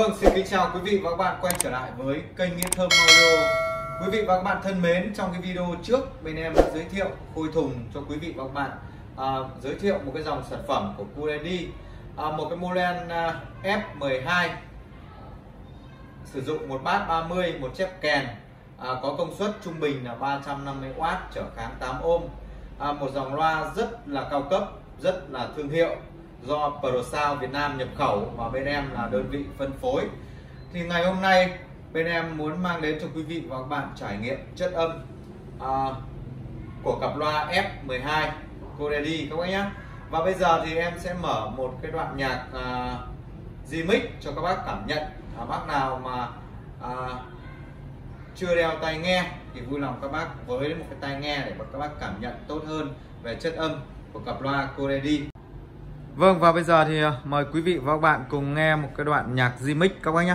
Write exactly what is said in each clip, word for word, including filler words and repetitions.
Vâng, xin kính chào quý vị và các bạn quay trở lại với kênh Nghĩa Thơm Audio. Quý vị và các bạn thân mến, trong cái video trước bên em đã giới thiệu phôi thùng cho quý vị và các bạn, à, giới thiệu một cái dòng sản phẩm của Kuredi, à, một cái model à, F mười hai sử dụng một bát ba mươi, một chép kèn, à, có công suất trung bình là ba trăm năm mươi oát, trở kháng tám ôm, à, một dòng loa rất là cao cấp, rất là thương hiệu do ProSound Việt Nam nhập khẩu và bên em là đơn vị phân phối. Thì ngày hôm nay bên em muốn mang đến cho quý vị và các bạn trải nghiệm chất âm à, của cặp loa F mười hai Kuredi các bác nhé. Và bây giờ thì em sẽ mở một cái đoạn nhạc à, remix cho các bác cảm nhận. à, Bác nào mà à, chưa đeo tai nghe thì vui lòng các bác với một cái tai nghe để các bác cảm nhận tốt hơn về chất âm của cặp loa Kuredi. Vâng, và bây giờ thì mời quý vị và các bạn cùng nghe một cái đoạn nhạc remix các bác nhé.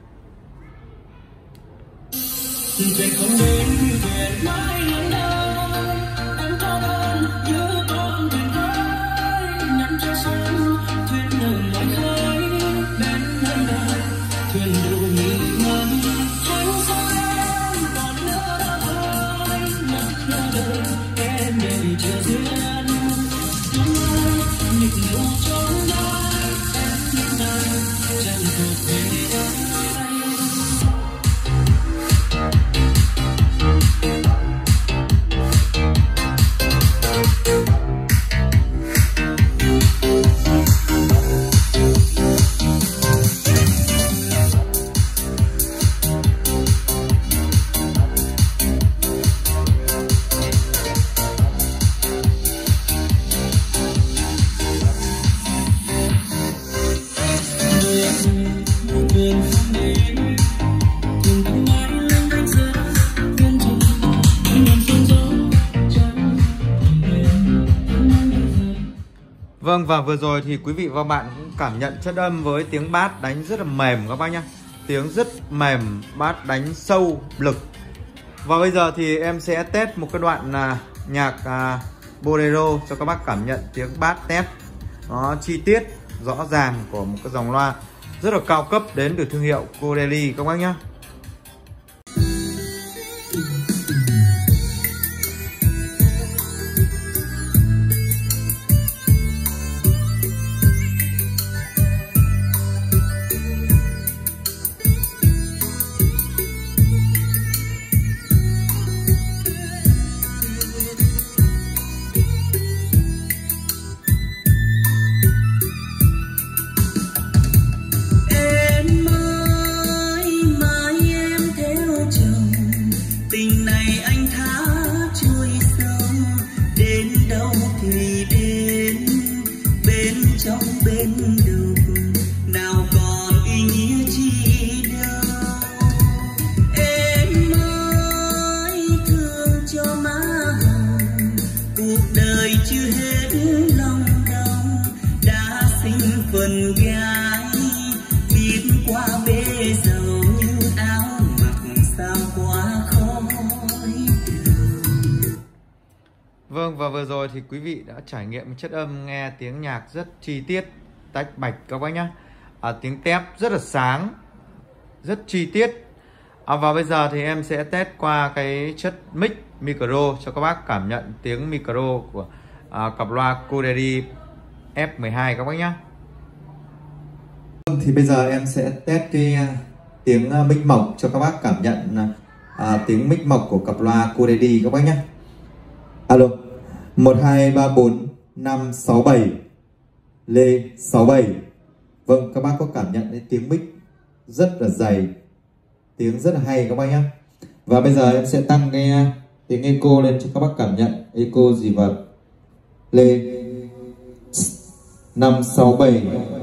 Vâng, và vừa rồi thì quý vị và bạn cũng cảm nhận chất âm với tiếng bass đánh rất là mềm các bác nhé. Tiếng rất mềm, bass đánh sâu, lực. Và bây giờ thì em sẽ test một cái đoạn à, nhạc à, bolero cho các bác cảm nhận tiếng bass test nó chi tiết, rõ ràng của một cái dòng loa rất là cao cấp đến từ thương hiệu Kuredi các bác nhé. Vâng, và vừa rồi thì quý vị đã trải nghiệm chất âm nghe tiếng nhạc rất chi tiết, tách bạch các bác nhé. à, Tiếng tép rất là sáng, rất chi tiết. à, Và bây giờ thì em sẽ test qua cái chất mic micro cho các bác cảm nhận tiếng micro của à, cặp loa Kuredi F mười hai các bác nhé. Thì bây giờ em sẽ test cái uh, tiếng uh, mic mộc cho các bác cảm nhận uh, tiếng mic mộc của cặp loa Kuredi các bác nhé. Alo, một hai ba bốn năm sáu bảy, Lê sáu bảy. Vâng, các bác có cảm nhận thấy tiếng mic rất là dày, tiếng rất là hay các bác nhé. Và bây giờ em sẽ tăng cái tiếng echo lên cho các bác cảm nhận echo gì vật. Lê năm sáu bảy,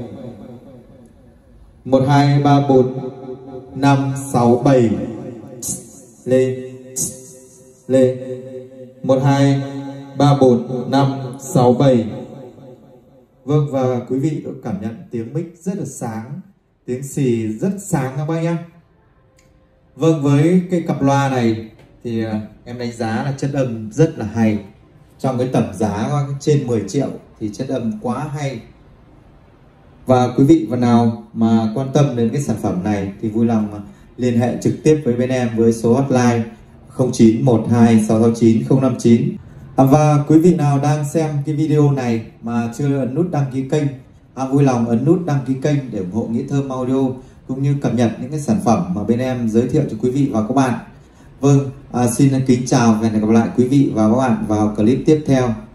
một hai ba bốn năm sáu bảy, Lê Lê một hai ba bốn năm sáu bảy. Vâng, và quý vị có cảm nhận tiếng mic rất là sáng, tiếng xì rất sáng các bác nhé. Vâng, với cái cặp loa này thì em đánh giá là chất âm rất là hay. Trong cái tầm giá trên mười triệu thì chất âm quá hay. Và quý vị và nào mà quan tâm đến cái sản phẩm này thì vui lòng liên hệ trực tiếp với bên em với số hotline không chín một hai sáu sáu chín không năm chín. À, và quý vị nào đang xem cái video này mà chưa ấn nút đăng ký kênh, à, vui lòng ấn nút đăng ký kênh để ủng hộ Nghĩa Thơm Audio cũng như cập nhật những cái sản phẩm mà bên em giới thiệu cho quý vị và các bạn. Vâng, à, xin kính chào và hẹn gặp lại quý vị và các bạn vào clip tiếp theo.